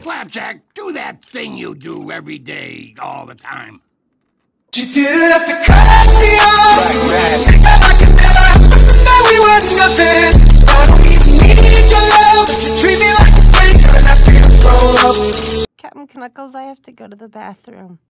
Flapjack, do that thing you do every day, all the time. You didn't have to cut me off. Say that I can never happen, that we were nothing. I don't even need your love, but you treat me like a stranger, and I feel so loved. Captain Knuckles, I have to go to the bathroom.